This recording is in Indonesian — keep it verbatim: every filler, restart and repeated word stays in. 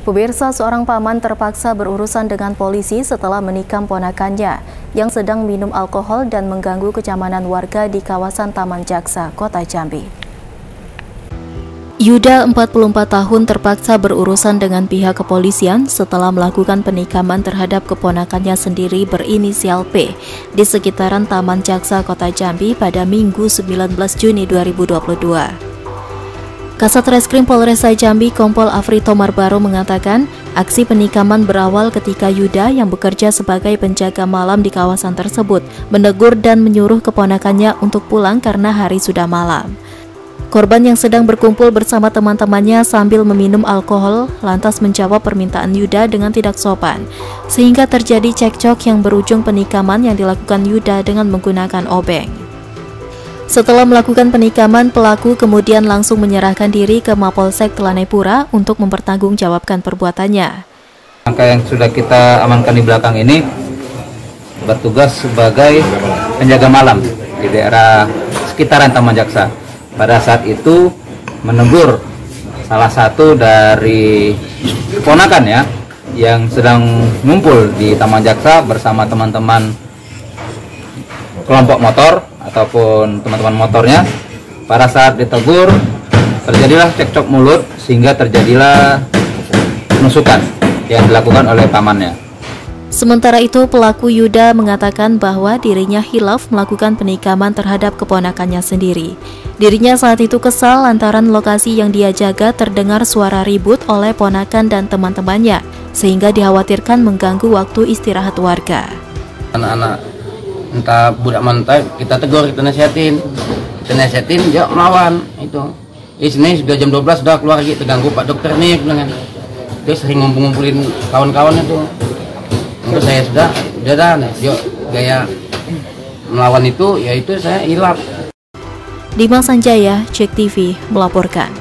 Pemirsa, seorang paman terpaksa berurusan dengan polisi setelah menikam ponakannya yang sedang minum alkohol dan mengganggu kenyamanan warga di kawasan Taman Jaksa, Kota Jambi. Yuda, empat puluh empat tahun, terpaksa berurusan dengan pihak kepolisian setelah melakukan penikaman terhadap keponakannya sendiri berinisial P di sekitaran Taman Jaksa, Kota Jambi pada Minggu sembilan belas Juni dua ribu dua puluh dua. Kasat Reskrim Polresta Jambi Kompol Afri Tomarbaro mengatakan, aksi penikaman berawal ketika Yuda yang bekerja sebagai penjaga malam di kawasan tersebut menegur dan menyuruh keponakannya untuk pulang karena hari sudah malam. Korban yang sedang berkumpul bersama teman-temannya sambil meminum alkohol lantas menjawab permintaan Yuda dengan tidak sopan, sehingga terjadi cekcok yang berujung penikaman yang dilakukan Yuda dengan menggunakan obeng. Setelah melakukan penikaman, pelaku kemudian langsung menyerahkan diri ke Mapolsek Telanai untuk mempertanggungjawabkan perbuatannya. Angka yang sudah kita amankan di belakang ini bertugas sebagai penjaga malam di daerah sekitaran Taman Jaksa. Pada saat itu menegur salah satu dari keponakan ya yang sedang ngumpul di Taman Jaksa bersama teman-teman kelompok motor ataupun teman-teman motornya. Pada saat ditegur terjadilah cekcok mulut sehingga terjadilah penusukan yang dilakukan oleh pamannya. Sementara itu, pelaku Yuda mengatakan bahwa dirinya hilaf melakukan penikaman terhadap keponakannya sendiri. Dirinya saat itu kesal lantaran lokasi yang dia jaga terdengar suara ribut oleh ponakan dan teman-temannya, sehingga dikhawatirkan mengganggu waktu istirahat warga. Anak-anak entah budak mantai kita tegur, kita nasihatin, kita nasihatin dia melawan itu. Eh sini sudah jam dua belas sudah keluar lagi, terganggu Pak Dokter nih dengan. Dia sering ngumpul-ngumpulin kawan-kawan itu. Menurut saya sudah, sudah dah, dia gaya melawan itu, yaitu saya hilaf. Dimas Sanjaya, Cek T V melaporkan.